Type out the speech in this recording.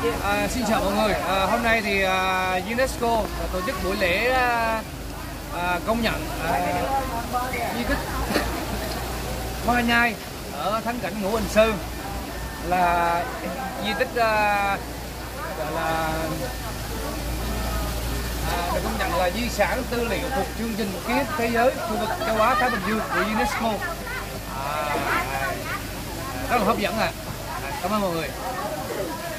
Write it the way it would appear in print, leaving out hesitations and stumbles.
Xin chào mọi người. Hôm nay thì UNESCO tổ chức buổi lễ công nhận di tích Hoa Nhai ở thắng cảnh Ngũ Hành Sơn là di tích gọi là được công nhận là di sản tư liệu thuộc chương trình ký ức thế giới khu vực châu Á Thái Bình Dương của UNESCO. Rất là hấp dẫn. Cảm ơn mọi người.